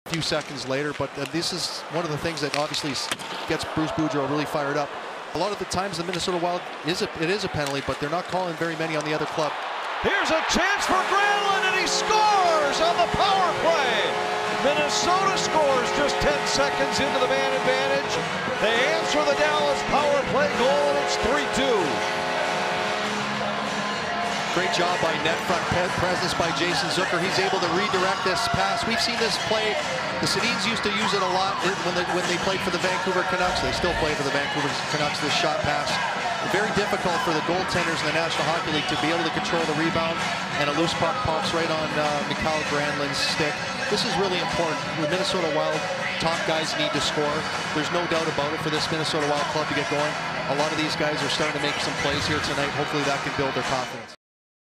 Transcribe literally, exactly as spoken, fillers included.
a few seconds later, but uh, this is one of the things that obviously gets Bruce Boudreau really fired up. A lot of the times the Minnesota Wild, is a, it is a penalty, but they're not calling very many on the other club. Here's a chance for Granlund, and he scores on the power play. Minnesota scores just ten seconds into the man advantage. They answer the Dallas power play goal, and it's three two. Great job by net front presence by Jason Zucker. He's able to redirect this pass. We've seen this play. The Sedins used to use it a lot when they, when they played for the Vancouver Canucks. They still play for the Vancouver Canucks, this shot pass. Very difficult for the goaltenders in the National Hockey League to be able to control the rebound, and a loose puck pops right on uh, Mikael Granlund's stick. This is really important. The Minnesota Wild top guys need to score. There's no doubt about it for this Minnesota Wild club to get going. A lot of these guys are starting to make some plays here tonight. Hopefully that can build their confidence.